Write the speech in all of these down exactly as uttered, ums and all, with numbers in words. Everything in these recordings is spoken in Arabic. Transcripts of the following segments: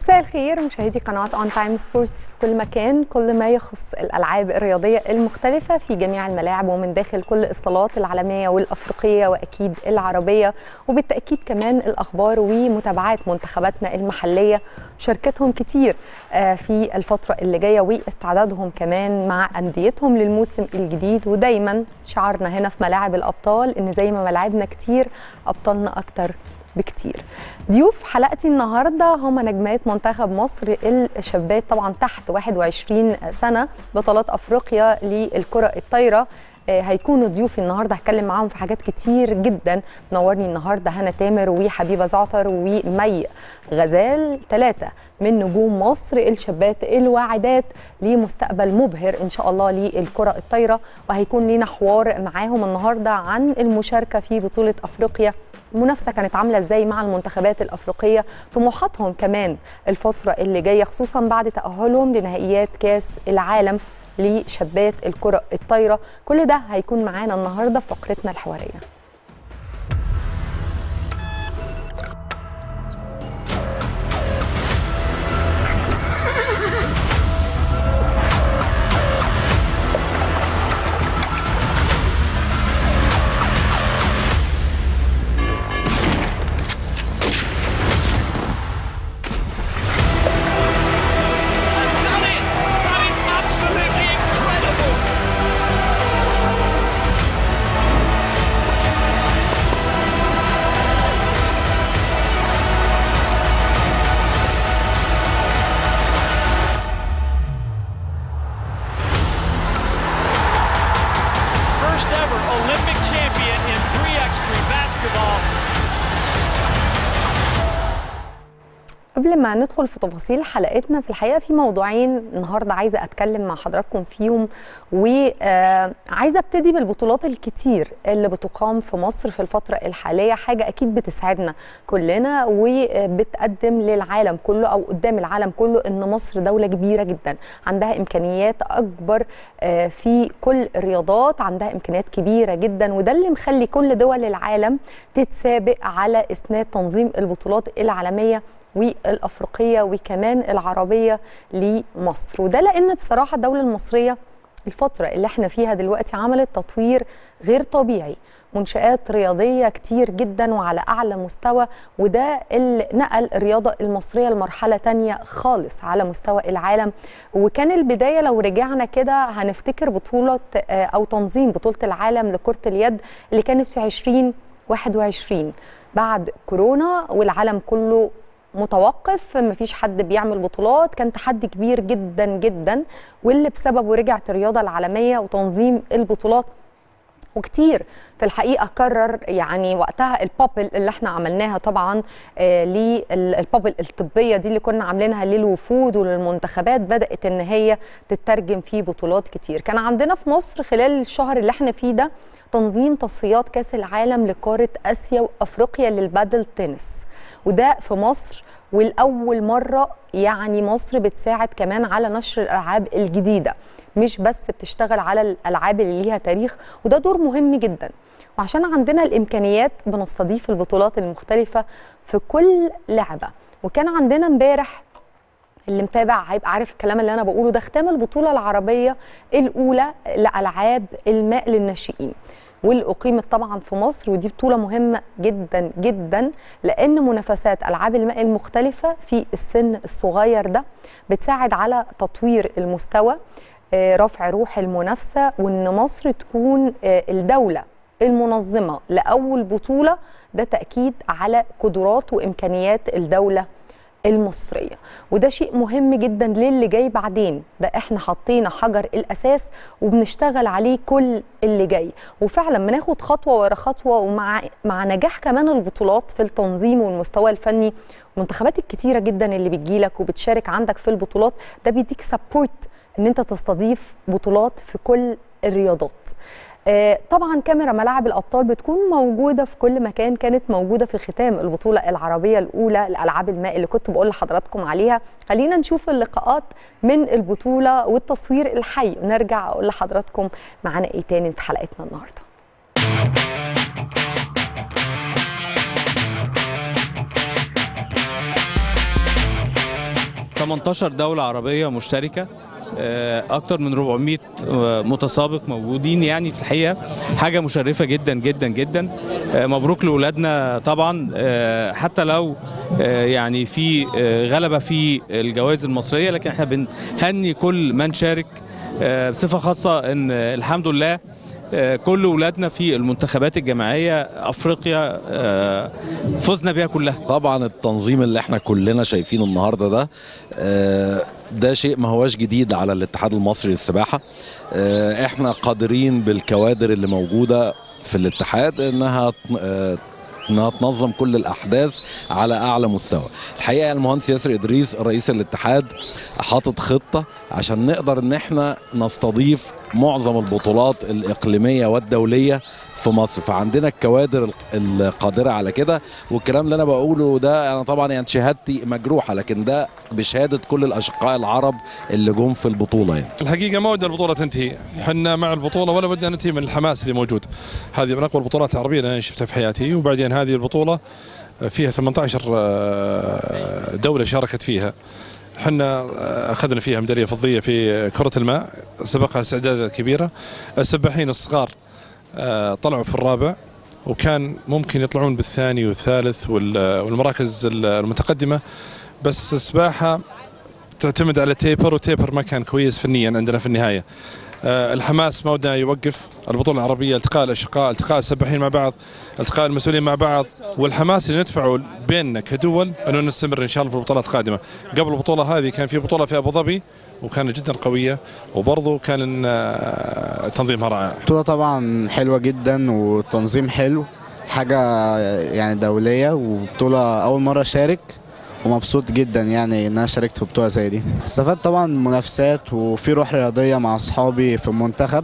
مساء الخير مشاهدي قناة اون تايم سبورتس في كل مكان. كل ما يخص الألعاب الرياضية المختلفة في جميع الملاعب ومن داخل كل الصالات العالمية والأفريقية وأكيد العربية، وبالتأكيد كمان الأخبار ومتابعات منتخباتنا المحلية وشاركتهم كتير في الفترة اللي جاية واستعدادهم كمان مع أنديتهم للموسم الجديد. ودايما شعارنا هنا في ملاعب الأبطال إن زي ما ملاعبنا كتير أبطالنا أكتر بكتير. ضيوف حلقتي النهارده هم نجمات منتخب مصر الشابات طبعا تحت واحد وعشرين سنه، بطلات افريقيا للكره الطايره. هيكونوا ضيوفي النهارده هتكلم معاهم في حاجات كتير جدا. منورني النهارده هنا تامر وحبيبه زعتر ومي غزال، ثلاثه من نجوم مصر الشابات الواعدات لمستقبل مبهر ان شاء الله للكره الطايره، وهيكون لينا حوار معاهم النهارده عن المشاركه في بطوله افريقيا. المنافسه كانت عامله ازاي مع المنتخبات الافريقيه، طموحاتهم كمان الفتره اللي جايه خصوصا بعد تاهلهم لنهائيات كاس العالم لشابات الكره الطايره. كل ده هيكون معانا النهارده في فقرتنا الحواريه. قبل ما ندخل في تفاصيل حلقتنا، في الحقيقه في موضوعين النهارده عايزه اتكلم مع حضراتكم فيهم، وعايزه ابتدي بالبطولات الكتير اللي بتقام في مصر في الفتره الحاليه. حاجه اكيد بتسعدنا كلنا وبتقدم للعالم كله او قدام العالم كله ان مصر دوله كبيره جدا، عندها امكانيات اكبر في كل الرياضات، عندها امكانيات كبيره جدا، وده اللي مخلي كل دول العالم تتسابق على اسناد تنظيم البطولات العالميه والأفريقية وكمان العربية لمصر. وده لأن بصراحة الدولة المصرية الفترة اللي احنا فيها دلوقتي عملت تطوير غير طبيعي، منشآت رياضية كتير جدا وعلى أعلى مستوى، وده اللي نقل الرياضة المصرية لمرحلة تانية خالص على مستوى العالم. وكان البداية لو رجعنا كده هنفتكر بطولة أو تنظيم بطولة العالم لكرة اليد اللي كانت في عشرين واحد وعشرين بعد كورونا والعالم كله متوقف، مفيش حد بيعمل بطولات، كان تحدي كبير جدا جدا، واللي بسببه رجعت الرياضة العالمية وتنظيم البطولات. وكتير في الحقيقة كرر يعني وقتها البابل اللي احنا عملناها طبعا آه للبابل الطبية دي اللي كنا عاملينها للوفود وللمنتخبات، بدأت ان هي تترجم في بطولات كتير. كان عندنا في مصر خلال الشهر اللي احنا فيه ده تنظيم تصفيات كاس العالم لقارة آسيا وأفريقيا للبادل تنس، وده في مصر. والأول مرة يعني مصر بتساعد كمان على نشر الألعاب الجديدة، مش بس بتشتغل على الألعاب اللي ليها تاريخ، وده دور مهم جدا. وعشان عندنا الإمكانيات بنستضيف البطولات المختلفة في كل لعبة. وكان عندنا امبارح اللي متابع هيبقى عارف الكلام اللي أنا بقوله ده، ختام البطولة العربية الأولى لألعاب الماء للناشئين، واللي أقيمت طبعا في مصر. ودي بطولة مهمة جدا جدا لأن منافسات ألعاب الماء المختلفة في السن الصغير ده بتساعد على تطوير المستوى، رفع روح المنافسة، وإن مصر تكون الدولة المنظمة لأول بطولة. ده تأكيد على قدرات وإمكانيات الدولة المصرية، وده شيء مهم جدا للي جاي بعدين. ده احنا حطينا حجر الأساس وبنشتغل عليه كل اللي جاي، وفعلا بناخد خطوة ورا خطوة. ومع مع نجاح كمان البطولات في التنظيم والمستوى الفني، المنتخبات الكتيرة جدا اللي بتجيلك وبتشارك عندك في البطولات، ده بيديك سبورت ان انت تستضيف بطولات في كل الرياضات. طبعا كاميرا ملاعب الأبطال بتكون موجودة في كل مكان، كانت موجودة في ختام البطولة العربية الأولى لألعاب الماء اللي كنت بقول لحضراتكم عليها. خلينا نشوف اللقاءات من البطولة والتصوير الحي ونرجع أقول لحضراتكم معانا إيه تاني في حلقتنا النهاردة. تمنتاشر دولة عربية مشتركة، أكتر من أربعمائة متسابق موجودين. يعني في الحقيقة حاجة مشرفة جدا جدا جدا. مبروك لأولادنا طبعا، حتى لو يعني في غلبة في الجوائز المصرية، لكن احنا بنهني كل من شارك بصفة خاصة ان الحمد لله كل أولادنا في المنتخبات الجماعية أفريقيا فزنا بها كلها. طبعا التنظيم اللي احنا كلنا شايفينه النهارده ده ده شيء ما هواش جديد على الاتحاد المصري للسباحة. احنا قادرين بالكوادر اللي موجودة في الاتحاد انها انها تنظم كل الاحداث على اعلى مستوى. الحقيقه المهندس ياسر ادريس رئيس الاتحاد حاطط خطه عشان نقدر ان احنا نستضيف معظم البطولات الاقليميه والدوليه في مصر، فعندنا الكوادر القادره على كده. والكلام اللي انا بقوله ده انا طبعا يعني شهادتي مجروحه، لكن ده بشهاده كل الاشقاء العرب اللي جم في البطوله. يعني الحقيقه ما ودنا البطوله تنتهي، احنا مع البطوله ولا بدنا ننتهي من الحماس اللي موجود. هذه من اقوى البطولات العربيه اللي انا شفتها في حياتي، وبعدين هذه البطوله فيها ثمانية عشر دوله شاركت فيها. احنا اخذنا فيها ميداليه فضيه في كره الماء، سبقها استعدادات كبيره. السباحين الصغار طلعوا في الرابع، وكان ممكن يطلعون بالثاني والثالث والمراكز المتقدمه، بس السباحه تعتمد على تيبر، وتيبر ما كان كويس فنيا عندنا في النهايه. الحماس ما ودنا يوقف. البطوله العربيه التقاء الاشقاء، التقاء السباحين مع بعض، التقاء المسؤولين مع بعض، والحماس اللي ندفعه بيننا كدول انه نستمر ان شاء الله في البطولات القادمه. قبل البطوله هذه كان في بطوله في ابو ظبي وكانت جدا قويه، وبرضه كان تنظيمها رائع. البطوله طبعا حلوه جدا والتنظيم حلو، حاجه يعني دوليه، وبطوله اول مره اشارك ومبسوط جدا يعني ان انا شاركت في بطوله زي دي. استفدت طبعا منافسات وفي روح رياضيه مع اصحابي في المنتخب،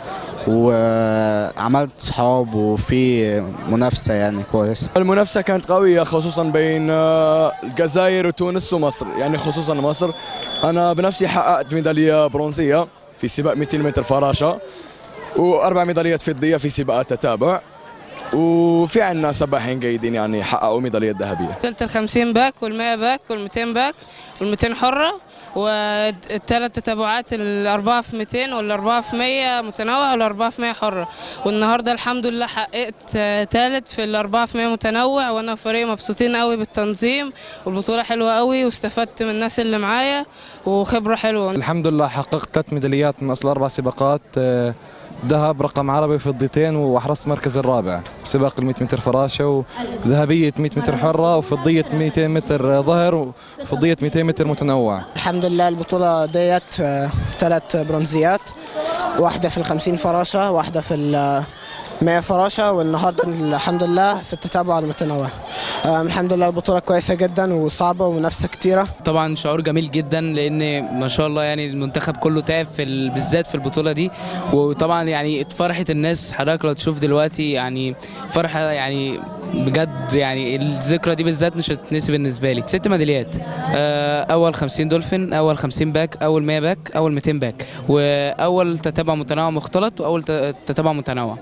وعملت صحاب وفي منافسه يعني كويسه. المنافسه كانت قويه خصوصا بين الجزائر وتونس ومصر، يعني خصوصا مصر. انا بنفسي حققت ميداليه برونزيه في سباق مئتين متر فراشه، واربع ميداليات فضيه في سباقات تتابع، وفي عندنا سباحين جيدين يعني حققوا ميداليه ذهبيه. وصلت ال خمسين باك وال100 باك وال200 باك وال200 حره، والثلاث تتابعات الاربعه في مئتين والاربعه في مئة متنوع والاربعه في مئة حره. والنهارده الحمد لله حققت ثالث في الاربعه في مئة متنوع، وانا وفريقي مبسوطين قوي بالتنظيم، والبطوله حلوه قوي، واستفدت من الناس اللي معايا وخبره حلوه. الحمد لله حققت ثلاث ميداليات من اصل اربع سباقات، ذهب رقم عربي فضيتين، واحرزت المركز الرابع سباق ال مئة متر فراشه، وذهبيه مئة متر حره، وفضيه مئتين متر ظهر، وفضيه مئتين متر متنوع. الحمد لله البطوله ديت ثلاث برونزيات، واحده في ال خمسين فراشه، واحده في ال مئة فراشه، والنهارده الحمد لله في التتابع المتنوع. الحمد لله البطوله كويسه جدا وصعبه ومنافسه كتيره. طبعا شعور جميل جدا، لان ما شاء الله يعني المنتخب كله تعب في بالذات في البطوله دي، وطبعا يعني فرحه الناس حضرتك لو تشوف دلوقتي يعني فرحه يعني بجد، يعني الذكرى دي بالذات مش هتتنسي بالنسبه لي. ست ميداليات، اول خمسين دولفين، اول خمسين باك، اول مئة باك، اول مئتين باك، واول تتابع متنوع مختلط، واول تتابع متنوع.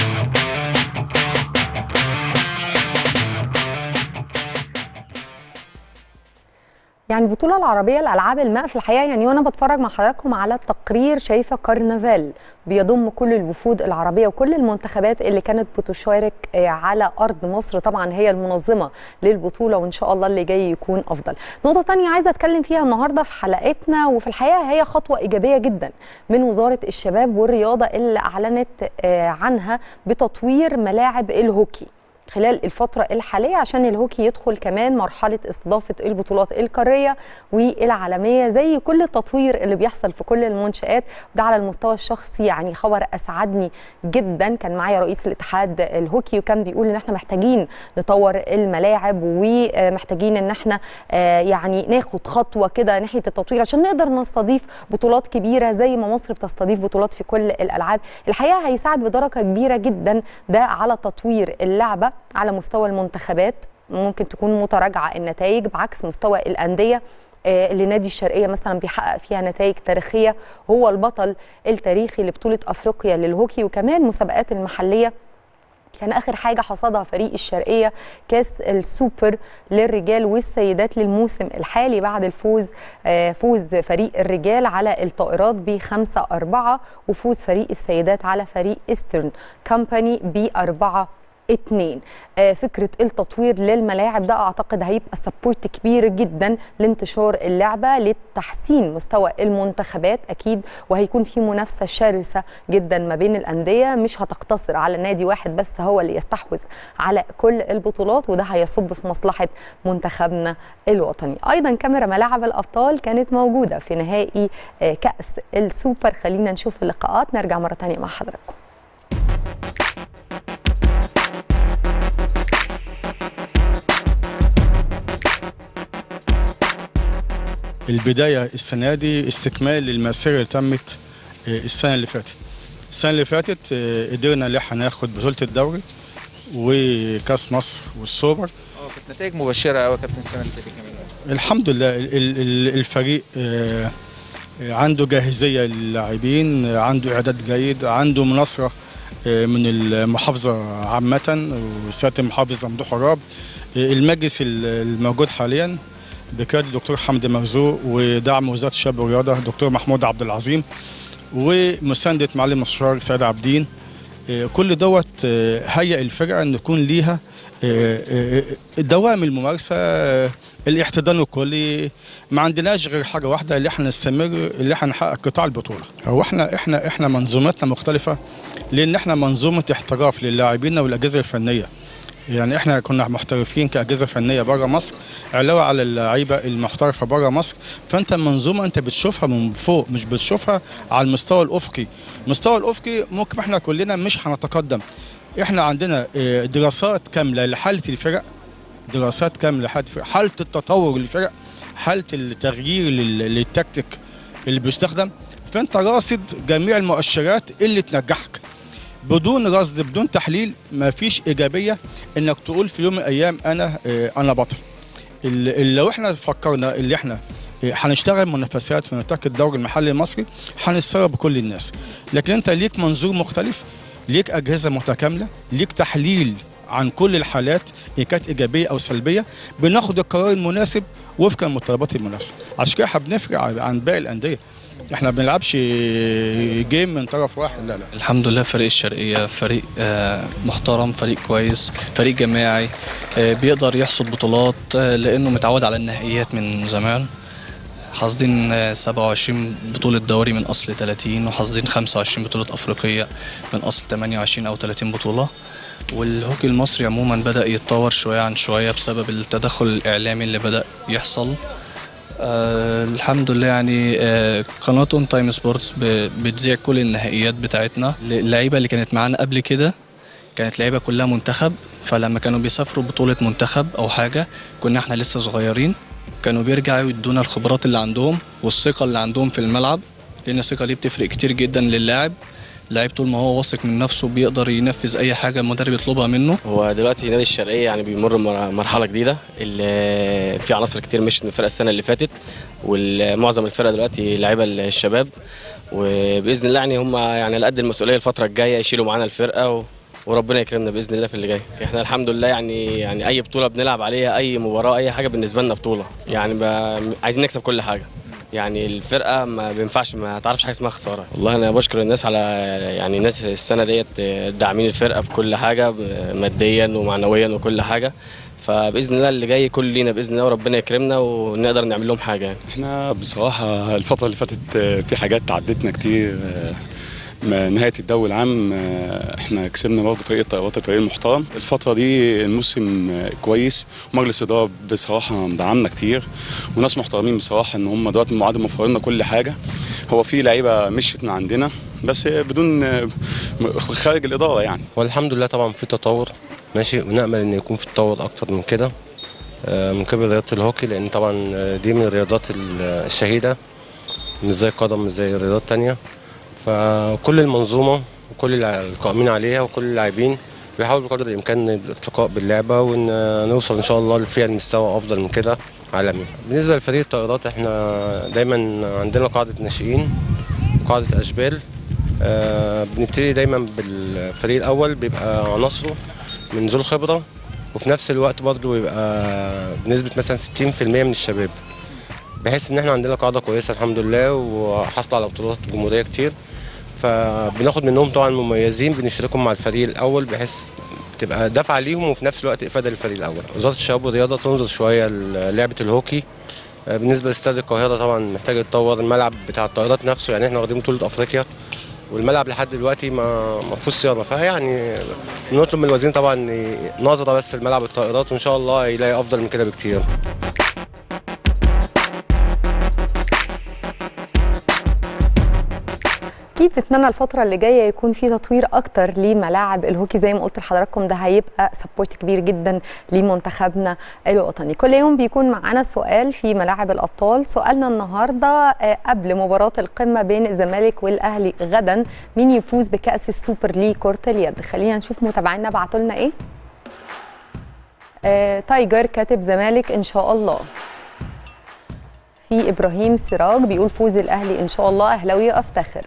يعني البطولة العربية لألعاب الماء في الحقيقة، يعني وأنا بتفرج مع حضراتكم على التقرير شايفة كرنفال بيضم كل الوفود العربية وكل المنتخبات اللي كانت بتشارك على أرض مصر. طبعا هي المنظمة للبطولة، وإن شاء الله اللي جاي يكون أفضل. نقطة تانية عايزة أتكلم فيها النهاردة في حلقتنا، وفي الحقيقة هي خطوة إيجابية جدا من وزارة الشباب والرياضة اللي أعلنت عنها بتطوير ملاعب الهوكي خلال الفترة الحالية، عشان الهوكي يدخل كمان مرحلة استضافة البطولات القارية والعالمية زي كل التطوير اللي بيحصل في كل المنشآت. وده على المستوى الشخصي يعني خبر أسعدني جدا. كان معايا رئيس الاتحاد الهوكي وكان بيقول ان احنا محتاجين نطور الملاعب ومحتاجين ان احنا يعني ناخد خطوة كده ناحية التطوير عشان نقدر نستضيف بطولات كبيرة زي ما مصر بتستضيف بطولات في كل الألعاب. الحقيقة هيساعد بدرجة كبيرة جدا ده على تطوير اللعبة على مستوى المنتخبات. ممكن تكون متراجعة النتائج بعكس مستوى الأندية اللي نادي الشرقية مثلا بيحقق فيها نتائج تاريخية، هو البطل التاريخي لبطولة أفريقيا للهوكي، وكمان مسابقات المحلية كان آخر حاجة حصدها فريق الشرقية كاس السوبر للرجال والسيدات للموسم الحالي بعد الفوز فوز فريق الرجال على الطائرات بخمسة أربعة وفوز فريق السيدات على فريق إيسترن كامباني بأربعة اتنين. فكرة التطوير للملاعب ده أعتقد هيبقى سبورت كبير جدا لانتشار اللعبة، لتحسين مستوى المنتخبات أكيد، وهيكون في منافسة شرسة جدا ما بين الأندية، مش هتقتصر على نادي واحد بس هو اللي يستحوذ على كل البطولات، وده هيصب في مصلحة منتخبنا الوطني. أيضا كاميرا ملاعب الأبطال كانت موجودة في نهائي كأس السوبر. خلينا نشوف اللقاءات، نرجع مرة تانية مع حضراتكم. البداية السنة دي استكمال للمسيرة اللي تمت السنة اللي فاتت. السنة اللي فاتت قدرنا ان احنا ناخد بطولة الدوري وكاس مصر والسوبر. اه كانت نتائج مبشرة قوي يا كابتن السنة اللي فاتت كمان. الحمد لله الفريق عنده جاهزية للاعبين، عنده إعداد جيد، عنده مناصرة من المحافظة عامة وسيادة المحافظ ممدوح عراب. المجلس الموجود حاليا بقيادة الدكتور حمدي مرزوق ودعم وزارة الشباب والرياضة الدكتور محمود عبد العظيم ومساندة معالي المستشار سيد عابدين، كل دوت هيئ الفرقة ان يكون ليها دوام الممارسة، الاحتضان الكلي. ما عندناش غير حاجة واحدة اللي احنا نستمر، اللي احنا نحقق قطاع البطولة. هو احنا احنا احنا منظومتنا مختلفة لان احنا منظومة احتراف للاعبين والاجهزة الفنية. يعني احنا كنا محترفين كاجهزه فنيه بره مصر علاوه على اللعيبه المحترفه بره مصر، فانت منظومه انت بتشوفها من فوق مش بتشوفها على المستوى الافقي. المستوى الافقي ممكن احنا كلنا مش هنتقدم. احنا عندنا دراسات كامله لحاله الفرق، دراسات كامله لحاله الفرق، حاله التطور للفرق، حاله التغيير للتكتيك اللي بيستخدم، فانت راصد جميع المؤشرات اللي تنجحك. بدون رصد بدون تحليل ما فيش ايجابيه انك تقول في يوم من الايام انا انا بطل. لو احنا فكرنا اللي احنا هنشتغل منافسات في نطاق الدوري المحلي المصري هنستغرب بكل الناس، لكن انت ليك منظور مختلف، ليك اجهزه متكامله، ليك تحليل عن كل الحالات ان كانت ايجابيه او سلبيه، بناخد القرار المناسب وفقا لمتطلبات المنافسه. عشان كده احنا بنفرق عن باقي الانديه، احنا ما بنلعبش جيم من طرف واحد. لا لا الحمد لله فريق الشرقيه فريق محترم، فريق كويس، فريق جماعي بيقدر يحصد بطولات لانه متعود على النهائيات من زمان. حاصدين سبعة وعشرين بطوله دوري من اصل ثلاثين، وحاصدين خمسة وعشرين بطوله افريقيه من اصل ثمانية وعشرين او ثلاثين بطوله. والهوكي المصري عموما بدا يتطور شويه عن شويه بسبب التدخل الاعلامي اللي بدا يحصل. آه الحمد لله. يعني آه قناة اون تايم سبورتس بتذيع كل النهائيات بتاعتنا. اللعيبه اللي كانت معانا قبل كده كانت لعيبه كلها منتخب، فلما كانوا بيسافروا بطوله منتخب او حاجه كنا احنا لسه صغيرين، كانوا بيرجعوا يدونا الخبرات اللي عندهم والثقه اللي عندهم في الملعب، لان الثقه دي بتفرق كتير جدا للاعب. اللاعب طول ما هو واثق من نفسه بيقدر ينفذ اي حاجه المدرب يطلبها منه. هو دلوقتي نادي الشرقيه يعني بيمر مرحله جديده، اللي في عناصر كتير مشت من الفرقه السنه اللي فاتت، ومعظم الفرقه دلوقتي لعيبه الشباب، وباذن الله يعني هم يعني على قد المسؤوليه الفتره الجايه يشيلوا معانا الفرقه و... وربنا يكرمنا باذن الله في اللي جاي. احنا الحمد لله يعني يعني اي بطوله بنلعب عليها، اي مباراه، اي حاجه بالنسبه لنا بطوله، يعني ب... عايزين نكسب كل حاجه. يعني الفرقه ما بينفعش ما تعرفش حاجه اسمها خساره. والله انا بشكر الناس على يعني الناس السنه ديت داعمين الفرقه بكل حاجه ماديا ومعنويا وكل حاجه، فباذن الله اللي جاي كل لينا باذن الله وربنا يكرمنا ونقدر نعمل لهم حاجه. يعني احنا بصراحه الفتره اللي فاتت في حاجات عدتنا كتير. نهايه الدوري العام احنا كسبنا برضه فريق الطيارات، الفريق المحترم. الفتره دي الموسم كويس، ومجلس الاداره بصراحه مدعمنا كتير، وناس محترمين بصراحه ان هم دلوقتي مواعيد موفرين لنا كل حاجه. هو في لعيبه مشيت من عندنا بس بدون خارج الاداره يعني. والحمد لله طبعا في تطور ماشي، ونامل ان يكون في تطور اكتر من كده من قبل رياضه الهوكي، لان طبعا دي من الرياضات الشهيده، مش زي القدم مش زي الرياضات الثانيه. فكل المنظومه وكل القائمين عليها وكل اللاعبين بيحاولوا بقدر الامكان الارتقاء باللعبه، ونوصل ان شاء الله لفيها لمستوى افضل من كده عالمي. بالنسبه لفريق الطائرات احنا دايما عندنا قاعده ناشئين وقاعده اشبال، آه، بنبتدي دايما بالفريق الاول بيبقى عناصره من ذو الخبره، وفي نفس الوقت برضه يبقى بنسبه مثلا ستين في المية من الشباب، بحيث ان احنا عندنا قاعده كويسه الحمد لله وحصلوا على بطولات جمهوريه كتير. فبناخد منهم طبعا مميزين بنشاركهم مع الفريق الاول، بحيث تبقى دفعه ليهم وفي نفس الوقت افاده للفريق الاول. وزاره الشباب والرياضه تنظر شويه للعبه الهوكي. بالنسبه لاستاد القاهره طبعا محتاج يتطور، الملعب بتاع الطائرات نفسه يعني احنا واخدين بطوله افريقيا والملعب لحد دلوقتي ما ما فيهوش صيانه، فيعني بنطلب من الوزير طبعا نظره بس لملعب الطائرات، وان شاء الله يلاقي افضل من كده بكتير. اكيد نتمنى الفتره اللي جايه يكون في تطوير اكتر لملاعب الهوكي، زي ما قلت لحضراتكم ده هيبقى سبورت كبير جدا لمنتخبنا الوطني. كل يوم بيكون معانا سؤال في ملاعب الابطال. سؤالنا النهارده قبل مباراه القمه بين الزمالك والاهلي غدا، مين يفوز بكاس السوبر ليج كره اليد؟ خلينا نشوف متابعينا بعتوا لنا ايه. آه، تايجر كاتب زمالك ان شاء الله. في ابراهيم سراج بيقول فوز الاهلي ان شاء الله، اهلاوي افتخر.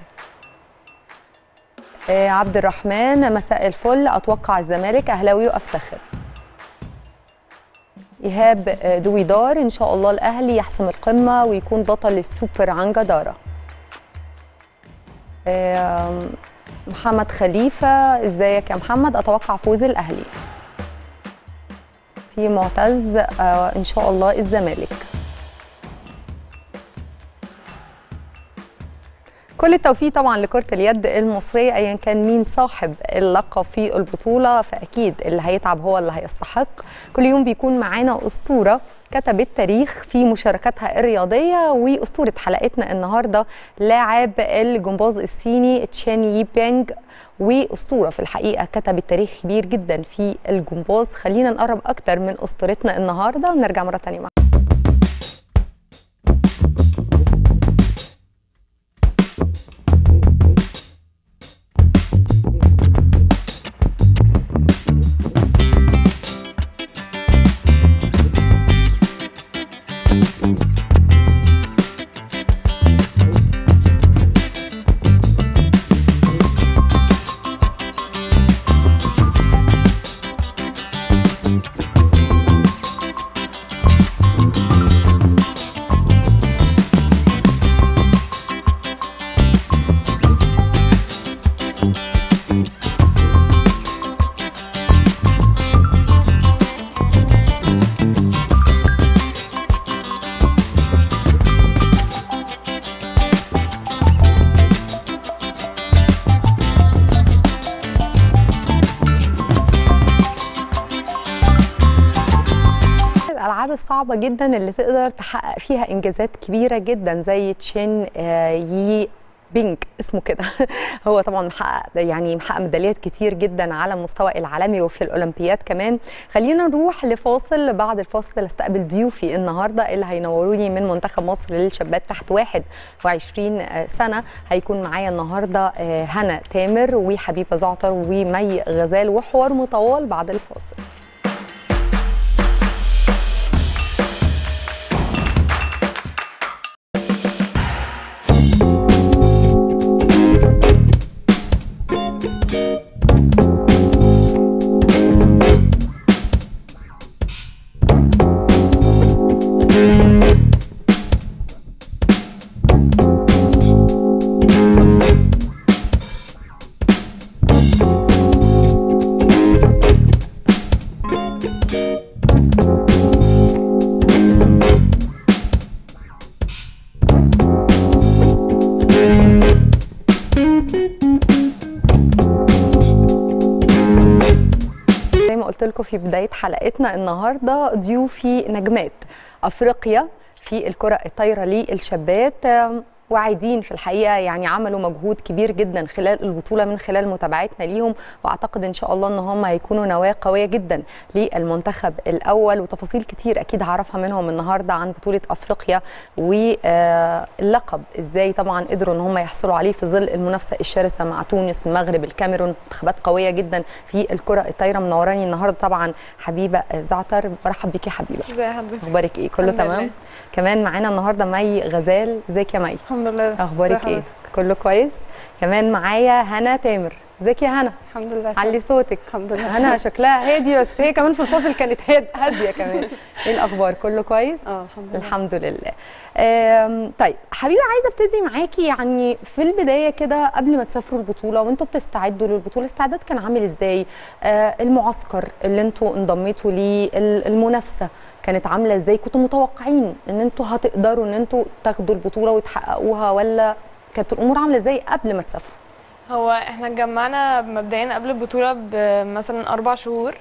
آه، عبد الرحمن مساء الفل، اتوقع الزمالك، اهلاوي وافتخر. ايهاب دويدار ان شاء الله الاهلي يحسم القمه ويكون بطل السوبر عن جداره. آه، محمد خليفه ازيك يا محمد، اتوقع فوز الاهلي. في معتز آه، ان شاء الله الزمالك. كل التوفيق طبعا لكرة اليد المصرية ايا كان مين صاحب اللقب في البطولة، فاكيد اللي هيتعب هو اللي هيستحق. كل يوم بيكون معانا اسطورة كتبت تاريخ في مشاركاتها الرياضية، واسطورة حلقتنا النهارده لاعب الجمباز الصيني تشان يي بينج، واسطورة في الحقيقة كتبت تاريخ كبير جدا في الجمباز. خلينا نقرب اكتر من اسطورتنا النهارده ونرجع مرة تانية معانا. الصعبة جدا اللي تقدر تحقق فيها انجازات كبيرة جدا زي تشين يي بينج اسمه كده. هو طبعا محقق يعني محقق ميداليات كتير جدا على المستوى العالمي وفي الاولمبياد كمان. خلينا نروح لفاصل، بعد الفاصل استقبل ضيوفي النهارده اللي هينوروني من منتخب مصر للشابات تحت واحد وعشرين سنة. هيكون معايا النهارده هنا تامر وحبيبه زعتر ومي غزال، وحوار مطول بعد الفاصل. قلت لكم في بداية حلقتنا النهارده ضيوفي نجمات افريقيا في الكرة الطايرة للشابات، واعدين في الحقيقه يعني عملوا مجهود كبير جدا خلال البطوله من خلال متابعتنا ليهم، واعتقد ان شاء الله ان هم هيكونوا نواه قويه جدا للمنتخب الاول. وتفاصيل كتير اكيد هعرفها منهم النهارده عن بطوله افريقيا واللقب ازاي طبعا قدروا ان هم يحصلوا عليه في ظل المنافسه الشرسه مع تونس، المغرب، الكاميرون، منتخبات قويه جدا في الكره الطايره. منوراني النهارده طبعا حبيبه زعتر، برحب بيكي يا حبيبه. ازي حضرتك؟ اخبارك ايه؟ كله تمام؟ كمان معانا النهارده مي غزال. ازيك يا مي؟ الحمد لله. اخبارك ايه؟ كله كويس. كمان معايا هنا تامر. ازيك يا هنا؟ الحمد لله. علي صوتك. الحمد لله. هنا شكلها هادي، بس هي كمان في الفاصل كانت هاديه كمان. ايه الاخبار؟ كله كويس؟ اه الحمد لله. الحمد لله. طيب حبيبه، عايزه ابتدي معاكي يعني في البدايه كده قبل ما تسافروا البطوله وانتوا بتستعدوا للبطوله، الاستعداد كان عامل ازاي؟ آه المعسكر اللي انتوا انضميتوا ليه، المنافسه كانت عامله ازاي؟ كنتوا متوقعين ان انتوا هتقدروا ان انتوا تاخدوا البطوله وتحققوها، ولا كانت الامور عامله ازاي قبل ما تسافروا؟ هو احنا اتجمعنا مبدئيا قبل البطوله بمثلا اربع شهور.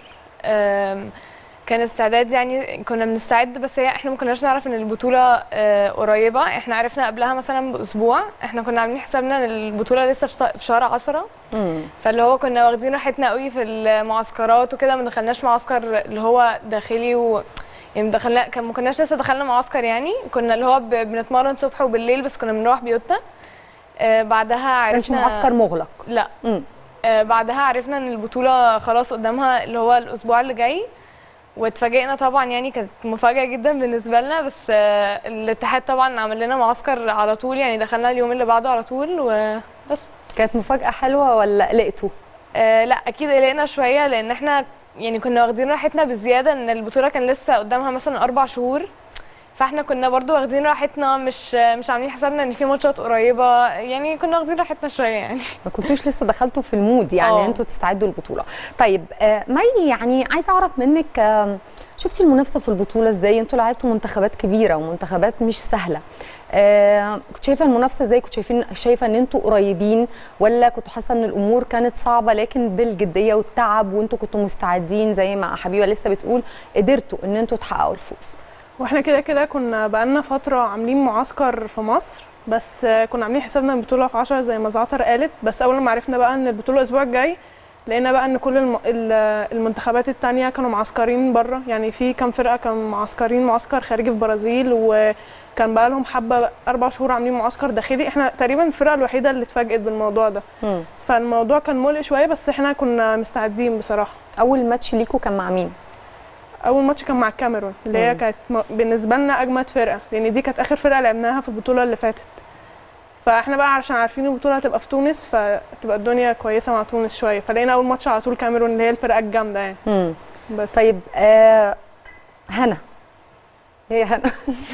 كان استعداد يعني كنا بنستعد، بس هي احنا ما كناش نعرف ان البطوله قريبه. احنا عرفنا قبلها مثلا باسبوع. احنا كنا عاملين حسابنا ان البطوله لسه في شهر عشرة، فاللي هو كنا واخدين راحتنا قوي في المعسكرات وكده. ما دخلناش معسكر اللي هو داخلي و يعني دخلنا كان ما كناش لسه دخلنا معسكر، يعني كنا اللي هو بنتمرن صبح وبالليل، بس كنا بنروح بيوتنا. آه بعدها عرفنا كانش معسكر مغلق؟ لا. آه بعدها عرفنا ان البطوله خلاص قدامها اللي هو الاسبوع اللي جاي، واتفاجئنا طبعا. يعني كانت مفاجاه جدا بالنسبه لنا، بس آه الاتحاد طبعا عمل لنا معسكر على طول، يعني دخلنا اليوم اللي بعده على طول وبس. كانت مفاجاه حلوه ولا قلقتوا؟ آه لا اكيد قلقنا شويه، لان احنا يعني كنا واخدين راحتنا بزياده، ان البطوله كان لسه قدامها مثلا اربع شهور، فاحنا كنا برضو واخدين راحتنا، مش مش عاملين حسابنا ان في ماتشات قريبه، يعني كنا واخدين راحتنا شويه. يعني ما كنتوش لسه دخلتوا في المود يعني ان انتوا تستعدوا للبطوله. طيب آه مي، يعني عايزه اعرف منك، آه شفتي المنافسه في البطوله ازاي؟ انتوا لعبتوا منتخبات كبيره ومنتخبات مش سهله. آه كنت شايفه المنافسه ازاي؟ كنت شايفين شايفه ان انتوا قريبين، ولا كنتوا حاسه ان الامور كانت صعبه لكن بالجديه والتعب وانتوا كنتوا مستعدين زي ما حبيبه لسه بتقول قدرتوا ان انتوا تحققوا الفوز؟ واحنا كده كده كنا بقالنا فتره عاملين معسكر في مصر، بس كنا عاملين حسابنا البطوله في عشرة زي ما زعتر قالت. بس اول ما عرفنا بقى ان البطوله الاسبوع الجاي، لقينا بقى ان كل الم... المنتخبات التانية كانوا معسكرين بره. يعني في كام فرقه كانوا معسكرين معسكر خارجي في البرازيل، وكان بقى لهم حبه اربع شهور عاملين معسكر داخلي. احنا تقريبا الفرقه الوحيده اللي اتفاجئت بالموضوع ده. م. فالموضوع كان مقلق شويه، بس احنا كنا مستعدين بصراحه. اول ماتش ليكوا كان مع مين؟ اول ماتش كان مع الكاميرون، اللي هي كانت بالنسبه لنا اجمد فرقه، لان دي كانت اخر فرقه لعبناها في البطوله اللي فاتت. فاحنا بقى عشان عارفين البطوله هتبقى في تونس، فتبقى الدنيا كويسه مع تونس شويه، فلقينا اول ماتش على طول كاميرون اللي هي الفرقه الجامده يعني. امم بس طيب آه هنا هي هنا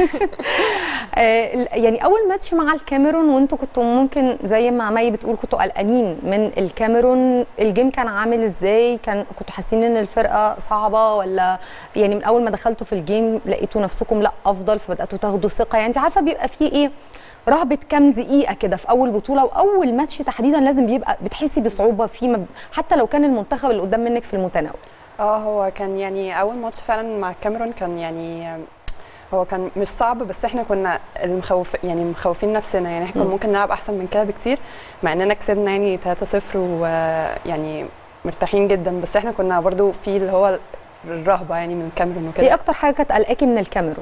آه يعني اول ماتش مع الكاميرون وانتوا كنتوا ممكن زي ما مي بتقول كنتوا قلقانين من الكاميرون، الجيم كان عامل ازاي؟ كان كنتوا حاسين ان الفرقه صعبه، ولا يعني من اول ما دخلتوا في الجيم لقيتوا نفسكم لا افضل فبداتوا تاخدوا ثقه؟ يعني انت عارفه بيبقى فيه ايه، رهبه كام دقيقه كده في اول بطوله، واول ماتش تحديدا لازم بيبقى بتحسي بصعوبه فيه حتى لو كان المنتخب اللي قدام منك في المتناول. اه هو كان يعني اول ماتش فعلا مع الكاميرون كان يعني هو كان مش صعب، بس احنا كنا المخوف يعني مخوفين نفسنا. يعني احنا كنا ممكن نلعب احسن من كده بكتير، مع اننا كسبنا يعني ثلاثة صفر ويعني مرتاحين جدا، بس احنا كنا برضو في اللي هو الرهبه يعني من الكاميرون وكده. ايه اكتر حاجه كانت قلقاكي من الكاميرون؟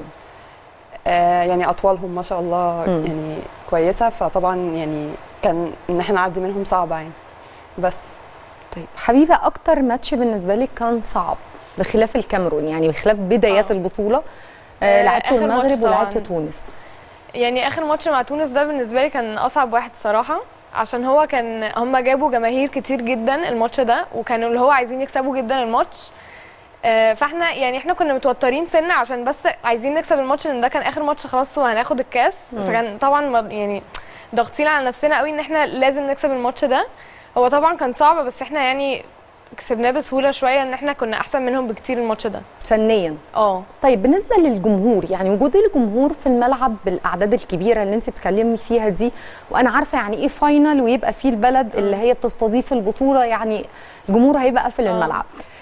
آه يعني اطوالهم ما شاء الله م. يعني كويسه، فطبعا يعني كان ان احنا نعدي منهم صعبه يعني. بس طيب حبيبه، اكتر ماتش بالنسبه لك كان صعب بخلاف الكاميرون، يعني بخلاف بدايات آه. البطوله؟ آه لعبتوا المغرب ولعبتوا تونس. يعني اخر ماتش مع تونس ده بالنسبه لي كان اصعب واحد صراحه، عشان هو كان هم جابوا جماهير كتير جدا الماتش ده، وكانوا اللي هو عايزين يكسبوا جدا الماتش. آه فاحنا يعني احنا كنا متوترين سنه عشان بس عايزين نكسب الماتش، لان ده كان اخر ماتش خلاص وهناخد الكاس. م. فكان طبعا يعني ضاغطين على نفسنا قوي ان احنا لازم نكسب الماتش ده. هو طبعا كان صعب، بس احنا يعني كسبناه بسهوله شويه، ان احنا كنا احسن منهم بكتير الماتش ده فنيا. اه طيب بالنسبه للجمهور، يعني وجود الجمهور في الملعب بالاعداد الكبيره اللي انت بتتكلمي فيها دي، وانا عارفه يعني ايه فاينل ويبقى فيه البلد اللي هي بتستضيف البطوله، يعني الجمهور هيبقى قافل الملعب.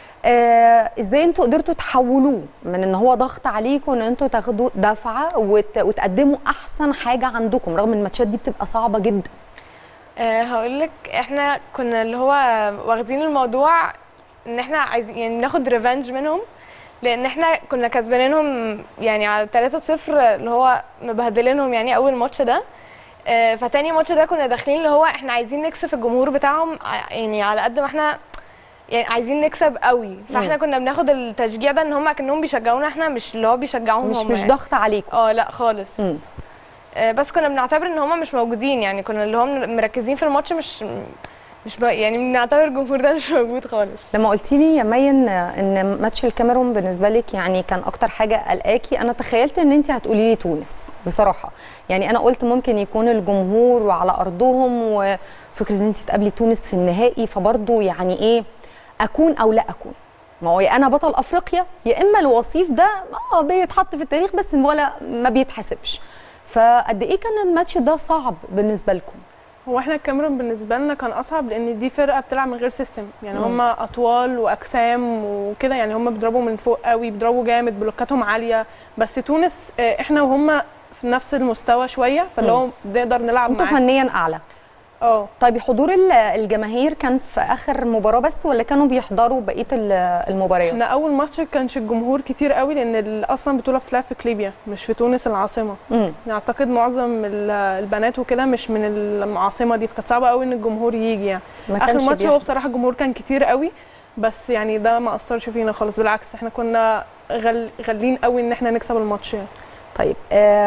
آه ازاي انتوا قدرتوا تحولوه من ان هو ضغط عليكم ان انتوا تاخدوا دفعه وت... وتقدموا احسن حاجه عندكم، رغم ان الماتشات دي بتبقى صعبه جدا؟ أه هقول لك، احنا كنا اللي هو واخدين الموضوع ان احنا عايزين يعني ناخد ريفنج منهم، لان احنا كنا كسبانينهم يعني على ثلاثة صفر، اللي هو مبهدلينهم يعني اول ماتش ده. أه فتاني ماتش ده كنا داخلين اللي هو احنا عايزين نكسب الجمهور بتاعهم، يعني على قد ما احنا يعني عايزين نكسب قوي. فاحنا مم. كنا بناخد التشجيع ده ان هم كانهم بيشجعونا احنا، مش اللي هو بيشجعوهم مش هم مش يعني. ضغط عليكم. اه لا خالص. مم. آه، بس كنا بنعتبر ان هم مش موجودين، يعني كنا اللي هم مركزين في الماتش، مش مش بقى يعني بنعتبر الجمهور ده مش موجود خالص. لما قلت لي يا مي ان ان ماتش الكاميرون بالنسبه لك يعني كان اكتر حاجه قلقاكي، انا تخيلت ان انت هتقولي لي تونس بصراحه. يعني انا قلت ممكن يكون الجمهور وعلى ارضهم، وفكره ان انت تقابلي تونس في النهائي، فبرضه يعني ايه اكون او لا اكون. ما هو يا انا بطل افريقيا يا اما الوصيف ده اه بيتحط في التاريخ بس ولا ما بيتحسبش. فقد ايه كان الماتش ده صعب بالنسبه لكم؟ هو احنا الكاميرون بالنسبه لنا كان اصعب لان دي فرقه بتلعب من غير سيستم، يعني هم اطوال واجسام وكده، يعني هم بيضربوا من فوق قوي، بيضربوا جامد، بلوكاتهم عاليه. بس تونس احنا وهم في نفس المستوى شويه، فاللي هو نقدر نلعب معاهم. انتوا فنيا اعلى. اه طيب حضور الجماهير كان في اخر مباراه بس ولا كانوا بيحضروا بقيه المباريات؟ احنا اول ماتش كانش الجمهور كتير قوي لان اصلا البطوله بتلعب في كليبيا مش في تونس العاصمه. امم اعتقد معظم البنات وكده مش من العاصمه دي، فكانت صعبه قوي ان الجمهور يجي. يعني اخر ماتش هو بصراحه الجمهور كان كتير قوي، بس يعني ده ما اثرش فينا خالص، بالعكس احنا كنا غل... غالين قوي ان احنا نكسب الماتش يعني. طيب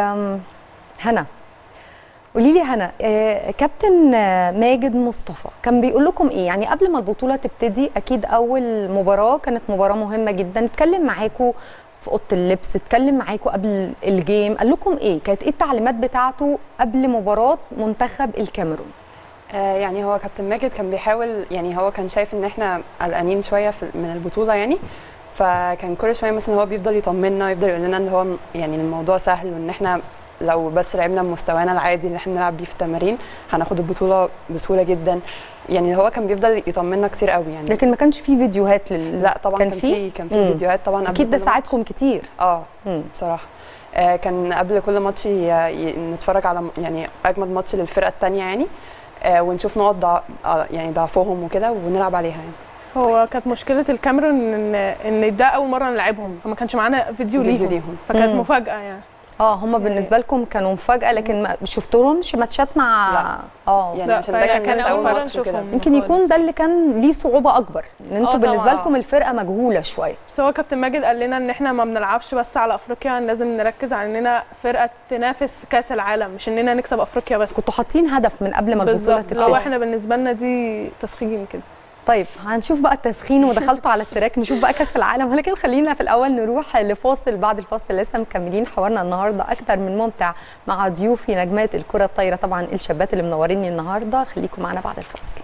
هنا قولي لي هنا، آه كابتن آه ماجد مصطفى كان بيقول لكم ايه؟ يعني قبل ما البطوله تبتدي اكيد اول مباراه كانت مباراه مهمه جدا، اتكلم معاكم في اوضه اللبس، اتكلم معاكم قبل الجيم، قال لكم ايه؟ كانت ايه التعليمات بتاعته قبل مباراه منتخب الكاميرون؟ آه يعني هو كابتن ماجد كان بيحاول، يعني هو كان شايف ان احنا قلقانين شويه من البطوله يعني، فكان كل شويه مثلا هو بيفضل يطمنا، يفضل يقول لنا ان هو يعني الموضوع سهل، وان احنا لو بس لعبنا بمستوانا العادي اللي احنا بنلعب بيه في التمارين هناخد البطوله بسهوله جدا. يعني هو كان بيفضل يطمنا كتير قوي يعني. لكن ما كانش في فيديوهات لل... لا طبعا كان في كان في فيديوهات طبعا قبل اكيد ده ساعدكم كتير. اه بصراحه آه كان قبل كل ماتش نتفرج على يعني اجمد ماتش للفرقه الثانيه يعني، آه ونشوف نقط ضع... يعني ضعفهم وكده ونلعب عليها يعني. هو كانت مشكله الكاميرون ان ان ده اول مره نلعبهم، فما كانش معانا فيديو, فيديو ليهم, ليهم. فكانت مم. مفاجاه يعني. اه هم بالنسبه لكم كانوا مفاجاه، لكن ما شفتوهمش ماتشات مع اه يعني عشان ده كان, كان اول مره نشوفهم. يمكن يكون ده اللي كان ليه صعوبه اكبر، ان انتوا بالنسبه لكم الفرقه مجهوله شويه. بس هو كابتن ماجد قال لنا ان احنا ما بنلعبش بس على افريقيا، لازم نركز على اننا فرقه تنافس في كاس العالم، مش اننا نكسب افريقيا بس. كنتوا حاطين هدف من قبل ما البطوله تبتدي. لو احنا بالنسبه لنا دي تسخين كده. طيب هنشوف بقى التسخين ودخلتوا على التراك، نشوف بقى كاس العالم، ولكن خلينا في الاول نروح لفاصل. بعد الفاصل لسه مكملين حوارنا النهارده اكتر من ممتع مع ضيوفي نجمات الكره الطايره، طبعا الشابات اللي منوريني النهارده. خليكم معانا بعد الفاصل.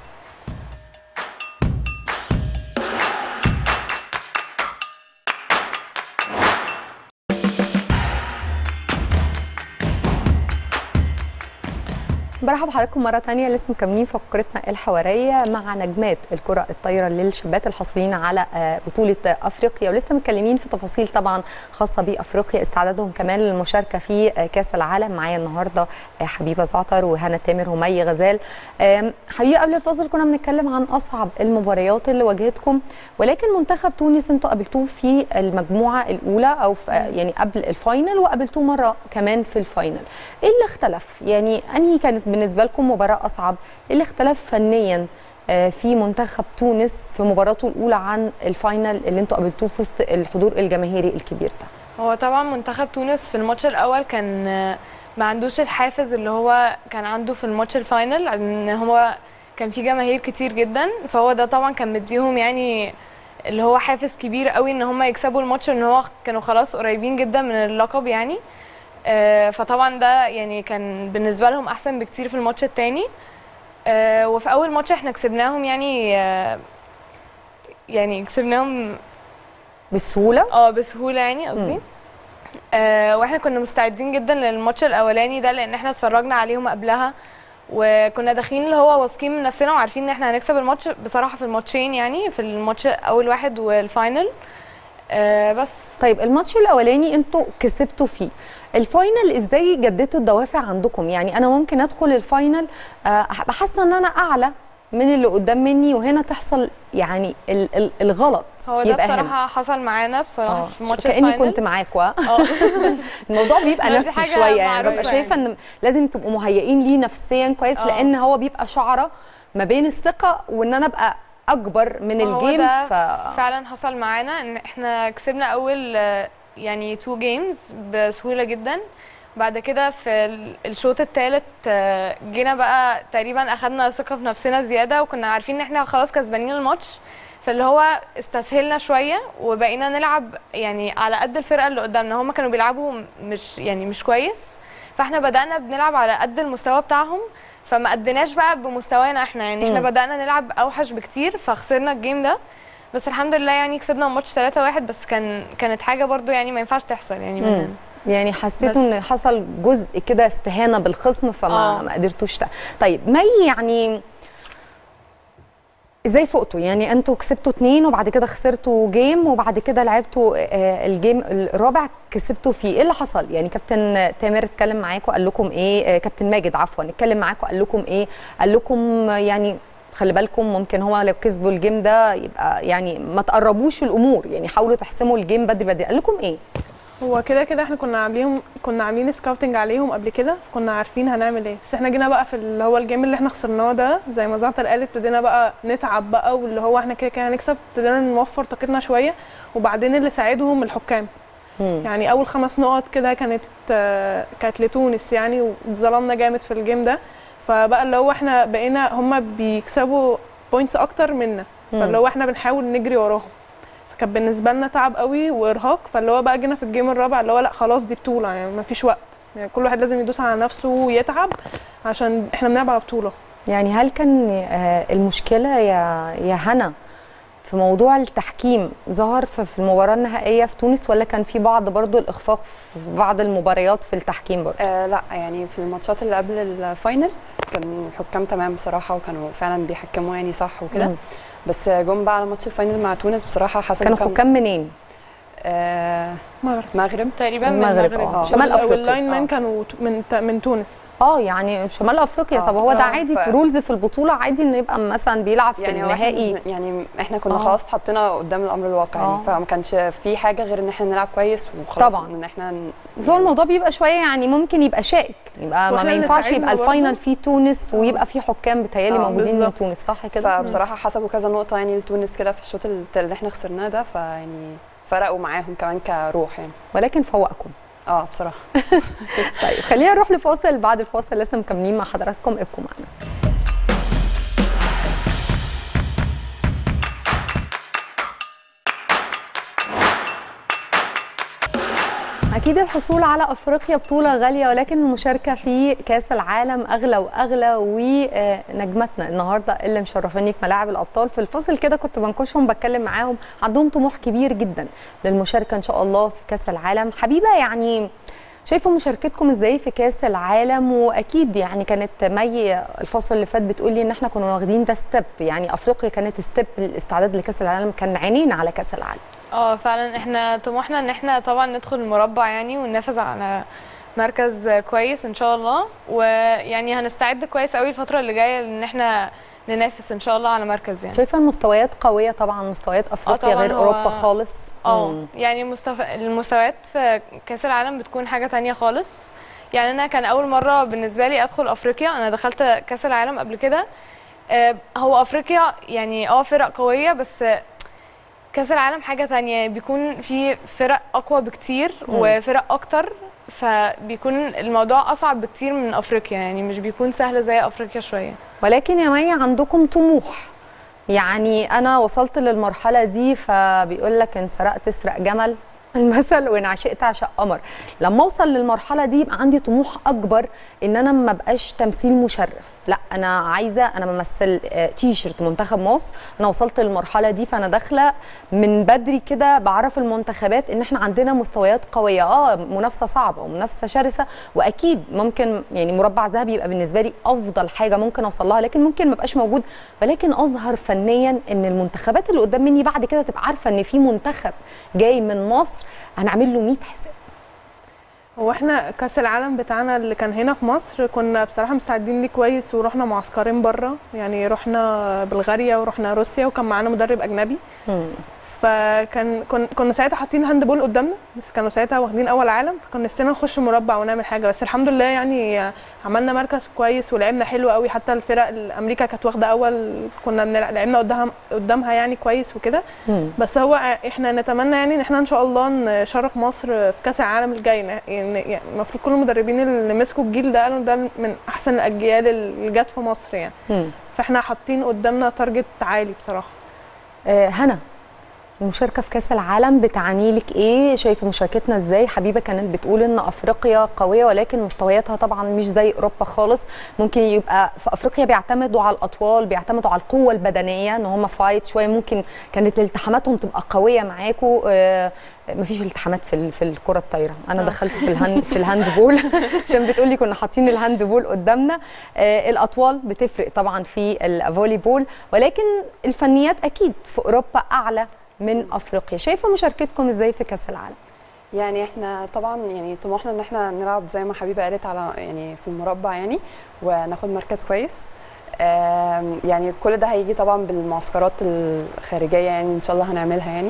برحب بحضراتكم مرة تانية، لسه مكملين فقرتنا الحوارية مع نجمات الكرة الطايرة للشابات الحاصلين على بطولة أفريقيا، ولسه متكلمين في تفاصيل طبعا خاصة بأفريقيا، استعدادهم كمان للمشاركة في كأس العالم. معايا النهاردة حبيبة زعتر وهنا تامر ومي غزال. حبيبة قبل الفاصل كنا بنتكلم عن أصعب المباريات اللي واجهتكم، ولكن منتخب تونس انتوا قابلتوه في المجموعة الأولى أو في يعني قبل الفاينل، وقابلتوه مرة كمان في الفاينل. إيه اللي اختلف؟ يعني أنهي كانت بالنسبه لكم مباراه اصعب؟ ايه اللي اختلف فنيا في منتخب تونس في مباراته الاولى عن الفاينل اللي انتوا قابلتوه في وسط الحضور الجماهيري الكبير ده؟ هو طبعا منتخب تونس في الماتش الاول كان ما عندوش الحافز اللي هو كان عنده في الماتش الفاينل، ان هو كان في جماهير كتير جدا، فهو ده طبعا كان مديهم يعني اللي هو حافز كبير قوي ان هم يكسبوا الماتش، ان هو كانوا خلاص قريبين جدا من اللقب يعني. فطبعا ده يعني كان بالنسبه لهم احسن بكتير في الماتش الثاني. وفي اول ماتش احنا كسبناهم يعني يعني كسبناهم بسهوله اه بسهوله يعني قصدي. آه واحنا كنا مستعدين جدا للماتش الاولاني ده، لان احنا اتفرجنا عليهم قبلها وكنا داخلين اللي هو واثقين من نفسنا وعارفين ان احنا هنكسب الماتش بصراحه في الماتشين، يعني في الماتش اول واحد والفاينل. آه بس طيب الماتش الاولاني انتوا كسبتوا فيه، الفاينل ازاي جددتوا الدوافع عندكم؟ يعني انا ممكن ادخل الفاينل آه بحس ان انا اعلى من اللي قدام مني، وهنا تحصل يعني ال ال الغلط. هو ده بصراحه هنا. حصل معانا بصراحه أوه. في ماتش كأني الفاينل كنت معاكوا. اه الموضوع بيبقى نفسي شويه، يعني ببقى شايفه ان لازم تبقوا مهيئين ليه نفسيا كويس، أوه. لان هو بيبقى شعره ما بين الثقه وان انا ابقى اكبر من الجيم. ده ف... فعلا حصل معانا ان احنا كسبنا اول يعني تو جيمز بسهوله جدا، بعد كده في ال- الشوط الثالث جينا بقى تقريبا اخدنا ثقه في نفسنا زياده، وكنا عارفين ان احنا خلاص كسبانين الماتش، فاللي هو استسهلنا شويه وبقينا نلعب يعني على قد الفرقه اللي قدامنا. هم كانوا بيلعبوا مش يعني مش كويس، فاحنا بدانا بنلعب على قد المستوى بتاعهم، فما قدناش بقى بمستوانا احنا، يعني احنا مم. بدانا نلعب اوحش بكتير فخسرنا الجيم ده. بس الحمد لله يعني كسبنا الماتش ثلاثة واحد، بس كان كانت حاجه برضو يعني ما ينفعش تحصل يعني مم. مننا. يعني حسيتوا ان حصل جزء كده استهانه بالخصم فما آه. ما قدرتوش تق- طيب مي، يعني ازاي فقتوا؟ يعني انتوا كسبتوا اتنين وبعد كده خسرتوا جيم وبعد كده لعبتوا آه، الجيم الرابع كسبتوا فيه، ايه اللي حصل؟ يعني كابتن تامر اتكلم معاكم قال لكم ايه؟ آه، كابتن ماجد عفوا اتكلم معاكم قال لكم ايه؟ قال لكم يعني خلي بالكم ممكن هو لو كسبوا الجيم ده يبقى يعني ما تقربوش الامور، يعني حاولوا تحسموا الجيم بدري بدري، قال لكم ايه؟ هو كده كده احنا كنا عاملين كنا عاملين سكاوتنج عليهم قبل كده، كنا عارفين هنعمل ايه، بس احنا جينا بقى في اللي هو الجيم اللي احنا خسرناه ده زي ما زعتر قالت ابتدينا بقى نتعب بقى، واللي هو احنا كده كده هنكسب، ابتدينا نوفر طاقتنا شويه، وبعدين اللي ساعدهم الحكام. مم. يعني اول خمس نقط كده كانت آه، كانت لتونس يعني، واتظلمنا جامد في الجيم ده، فبقى اللي هو احنا بقينا هم بيكسبوا بوينتس اكتر منا، مم. فاللي هو احنا بنحاول نجري وراهم، فكان بالنسبه لنا تعب قوي وارهاق، فاللي هو بقى جينا في الجيم الرابع اللي هو لا خلاص دي بطوله يعني ما فيش وقت، يعني كل واحد لازم يدوس على نفسه ويتعب عشان احنا بنلعب على بطوله. يعني هل كان آه، المشكله يا يا هنا في موضوع التحكيم ظهر في في المباراه النهائيه في تونس، ولا كان في بعض برضو الاخفاق في بعض المباريات في التحكيم برضو؟ آه لا يعني في الماتشات اللي قبل الفاينل كان الحكام تمام بصراحه، وكانوا فعلا بيحكموا يعني صح وكده. مم. بس جم بقى على ماتش الفاينل مع تونس بصراحه حسب كانوا حكام منين؟ آه مغرب مغرب تقريبا من المغرب، المغرب اه شمال افريقيا. واللاين مان كانوا من من تونس. اه يعني شمال افريقيا. آه. طب هو ده آه، عادي ف- في رولز في البطوله، عادي انه يبقى مثلا بيلعب في يعني هو احنا النهائي؟ مش- يعني احنا كنا آه. خلاص اتحطينا قدام الامر الواقع يعني، آه. فما كانش في حاجه غير ان احنا نلعب كويس وخلاص، طبعاً. ان احنا ن- بس هو الموضوع بيبقى شويه يعني ممكن يبقى شائك، يبقى ما, وإحنا ما اللي ينفعش ساعدنا يبقى برضه. الفاينل فيه تونس ويبقى فيه حكام بتهيألي آه، موجودين من بالظبط. تونس، صح كده؟ فبصراحه حسبوا كذا نقطه يعني لتونس كده في الشوط اللي احنا خسرناه ده، فيعني فرقوا معاهم كمان كروح يعني. ولكن فوقكم. اه بصراحه. طيب خلينا نروح لفاصل، بعد الفاصل لسه مكملين مع حضراتكم، ابقوا معنا. أكيد الحصول على أفريقيا بطولة غالية، ولكن المشاركة في كأس العالم أغلى وأغلى، ونجمتنا النهاردة اللي مشرفاني في ملاعب الأبطال في الفصل كده كنت بنكشهم بتكلم معاهم، عندهم طموح كبير جدا للمشاركة إن شاء الله في كأس العالم. حبيبة يعني شايفه مشاركتكم ازاي في كاس العالم؟ واكيد يعني كانت مي الفصل اللي فات بتقولي ان احنا كنا واخدين ده ستيب، يعني افريقيا كانت ستيب للاستعداد لكاس العالم، كان عينينا على كاس العالم. اه فعلا احنا طموحنا ان احنا طبعا ندخل المربع يعني وننافس على مركز كويس ان شاء الله، ويعني هنستعد كويس قوي الفتره اللي جايه ان احنا ننافس ان شاء الله على مركز يعني. شايفه المستويات قويه طبعا، مستويات افريقيا غير اوروبا خالص. اه يعني مستف... المستويات في كاس العالم بتكون حاجه تانية خالص. يعني انا كان اول مره بالنسبه لي ادخل افريقيا، انا دخلت كاس العالم قبل كده. آه هو افريقيا يعني اه فرق قويه، بس كاس العالم حاجه تانية، بيكون في فرق اقوى بكتير وفرق اكتر، فبيكون الموضوع اصعب بكتير من افريقيا، يعني مش بيكون سهل زي افريقيا شويه. ولكن يا مي عندكم طموح، يعني انا وصلت للمرحله دي، فبيقول لك ان سرقت اسرق جمل المثل، وان عشقت عشق قمر. لما اوصل للمرحله دي يبقى عندي طموح اكبر ان انا ما بقاش تمثيل مشرف، لا انا عايزه انا بمثل تيشرت منتخب مصر. انا وصلت للمرحله دي، فانا داخله من بدري كده بعرف المنتخبات ان احنا عندنا مستويات قويه، اه منافسه صعبه ومنافسه شرسه، واكيد ممكن يعني مربع ذهبي يبقى بالنسبه لي افضل حاجه ممكن اوصل لها، لكن ممكن ما يبقاش موجود، ولكن اظهر فنيا ان المنتخبات اللي قدام مني بعد كده تبقى عارفه ان في منتخب جاي من مصر هنعمل له مية حساب. هو احنا كاس العالم بتاعنا اللي كان هنا في مصر كنا بصراحه مستعدين ليه كويس، ورحنا معسكرين بره، يعني رحنا بلغاريا ورحنا روسيا، وكان معانا مدرب اجنبي. مم. فكان كن- كنا ساعتها حاطين هاند بول قدامنا، بس كانوا ساعتها واخدين اول عالم، فكنا نفسنا نخش مربع ونعمل حاجه، بس الحمد لله يعني عملنا مركز كويس ولعبنا حلو قوي. حتى الفرق الامريكا كانت واخده اول، كنا بنلع- لعبنا قدامها قدامها يعني كويس وكده. مم. بس هو احنا نتمنى يعني ان احنا ان شاء الله نشرف مصر في كاس العالم الجاي. يعني يعني المفروض كل المدربين اللي مسكوا الجيل ده قالوا ده من احسن الاجيال اللي جت في مصر يعني. مم. فاحنا حاطين قدامنا تارجت عالي بصراحه. آه هنا، المشاركة في كأس العالم بتعني لك ايه؟ شايفة مشاركتنا ازاي؟ حبيبة كانت بتقول ان افريقيا قوية ولكن مستوياتها طبعا مش زي اوروبا خالص. ممكن يبقى في افريقيا بيعتمدوا على الاطوال، بيعتمدوا على القوة البدنية ان هم فايت شوية، ممكن كانت التحاماتهم تبقى قوية معاكم. آه مفيش التحامات في ال- في الكرة الطايرة. انا آه. دخلت في الهاند في الهاند بول عشان بتقولي كنا حاطين الهاند بول قدامنا. آه الاطوال بتفرق طبعا في الفولي بول، ولكن الفنيات اكيد في اوروبا اعلى من افريقيا. شايفه مشاركتكم ازاي في كاس العالم؟ يعني احنا طبعا يعني طموحنا ان احنا نلعب زي ما حبيبه قالت على يعني في المربع يعني، وناخد مركز كويس. آم، يعني كل ده هيجي طبعا بالمعسكرات الخارجيه يعني ان شاء الله هنعملها يعني،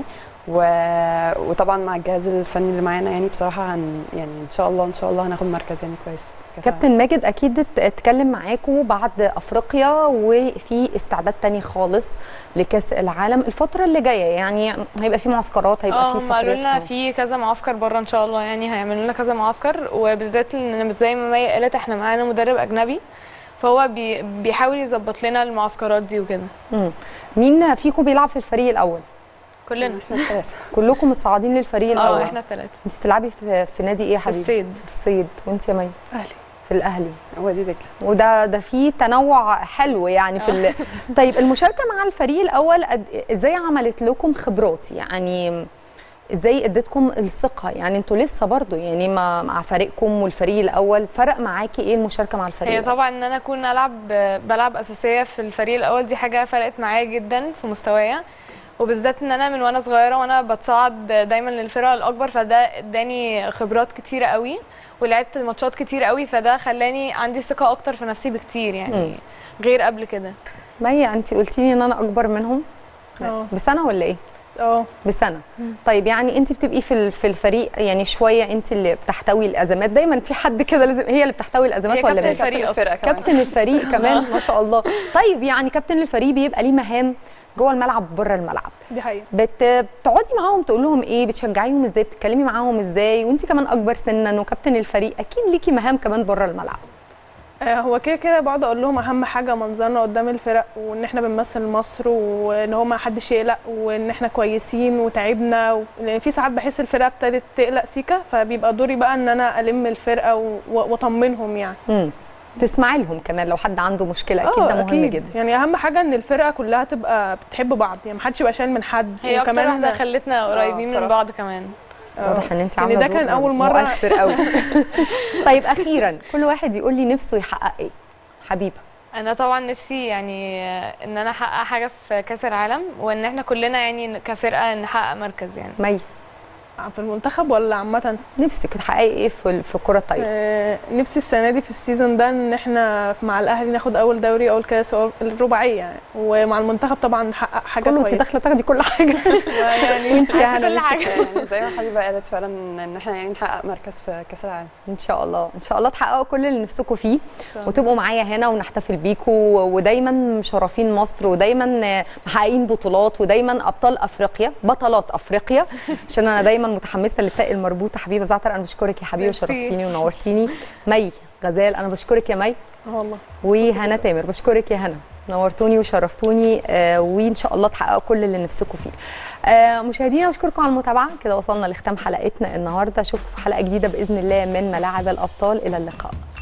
و- وطبعا مع الجهاز الفني اللي معانا يعني بصراحه هن يعني ان شاء الله ان شاء الله هناخد مركز يعني كويس في كأس العالم. كابتن ماجد اكيد ات- اتكلم معاكم بعد افريقيا وفي استعداد تاني خالص لكاس العالم الفتره اللي جايه، يعني هيبقى في معسكرات، هيبقى اه في هم قالوا سفريات لنا كمان. في كذا معسكر بره ان شاء الله يعني، هيعملوا لنا كذا معسكر، وبالذات ان زي ما مي قالت احنا معانا مدرب اجنبي، فهو بي بيحاول يظبط لنا المعسكرات دي وكده. مم. مين فيكم بيلعب في الفريق الاول؟ كلنا احنا الثلاثه. كلكم متصاعدين للفريق الاول؟ اه احنا الثلاثه. انت بتلعبي في, في نادي ايه يا في حبيبي؟ الصيد. في الصيد. وانت يا مي؟ اهلي. في الاهلي. وادي دجله. وده ده في تنوع حلو يعني في ال... طيب المشاركه مع الفريق الاول قد... ازاي عملت لكم خبرات؟ يعني ازاي ادتكم الثقه؟ يعني انتوا لسه برضو يعني مع, مع فريقكم والفريق الاول، فرق معاكي ايه المشاركه مع الفريق هي الأول؟ طبعا ان انا اكون العب بلعب اساسيه في الفريق الاول دي حاجه فرقت معايا جدا في مستوايا، وبالذات ان انا من وانا صغيره وانا بتصعد دايما للفرقه الاكبر، فده اداني خبرات كتيره قوي ولعبت ماتشات كتير قوي، فده خلاني عندي ثقه اكتر في نفسي بكتير يعني. مم. غير قبل كده. مي انت قلتي لي ان انا اكبر منهم اه بسنه ولا ايه؟ اه بسنه. طيب يعني انت بتبقي في ال- في الفريق يعني شويه انت اللي بتحتوي الازمات، دايما في حد كده لازم هي اللي بتحتوي الازمات هي ولا كابتن مين؟ الفريق أصلاً. كابتن الفريق كمان ما شاء الله. طيب يعني كابتن الفريق بيبقى ليه مهام جوه الملعب وبره الملعب، دي حقيقه. بت... بتقعدي معاهم تقول لهم ايه؟ بتشجعيهم ازاي؟ بتتكلمي معاهم ازاي؟ وانت كمان اكبر سنا وكابتن الفريق اكيد ليكي مهام كمان بره الملعب. آه، هو كده كده بقعد اقول لهم اهم حاجه منظرنا قدام الفرق، وان احنا بنمثل مصر، وان هو ما حدش يقلق، وان احنا كويسين وتعبنا و... لان في ساعات بحس الفرقه ابتدت تقلق سيكا، فبيبقى دوري بقى ان انا الم الفرقه و... واطمنهم يعني. امم تسمعي لهم كمان لو حد عنده مشكله، اكيد آه، ده مهم أكيد. جدا. يعني اهم حاجه ان الفرقه كلها تبقى بتحب بعض، يعني ما حدش يبقى شايل من حد. هي اكتر واحده خلتنا قريبين من بعض كمان. واضح ان انت يعني عامله ده كان دور أول مرة. مؤثر قوي. طيب اخيرا كل واحد يقول لي نفسه يحقق ايه. حبيبه. انا طبعا نفسي يعني ان انا احقق حاجه في كاس العالم، وان احنا كلنا يعني كفرقه نحقق مركز يعني. مي في المنتخب ولا عامه؟ نفسك تحققي ايه في في كره الطايره؟ آه نفسي السنه دي في السيزون ده ان احنا مع الاهلي ناخد اول دوري اول كاس أول الرباعيه يعني، ومع المنتخب طبعا نحقق حاجه كله كويسه. انت داخله تاخدي كل حاجه. يعني وانت يا هنا كل نفسك حاجه يعني زي ما حبيبه قالت فعلا ان احنا يعني نحقق مركز في كاس العالم. ان شاء الله ان شاء الله تحققوا كل اللي نفسكم فيه وتبقوا معايا هنا ونحتفل بيكوا، ودايما مشرفين مصر، ودايما محققين بطولات، ودايما ابطال افريقيا، بطلات افريقيا. عشان انا دايما متحمسه للتاء المربوطه. حبيبه زعتر انا بشكرك يا حبيبه، شرفتيني ونورتيني. مي غزال انا بشكرك يا مي. والله. وهنا تامر بشكرك يا هنا، نورتوني وشرفتوني. آه وان شاء الله تحققوا كل اللي نفسكم فيه. آه مشاهدينا بشكركم على المتابعه، كده وصلنا لختام حلقتنا النهارده. اشوفكم في حلقه جديده باذن الله من ملاعب الابطال، الى اللقاء.